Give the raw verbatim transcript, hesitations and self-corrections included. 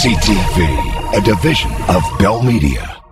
C T V, a division of Bell Media.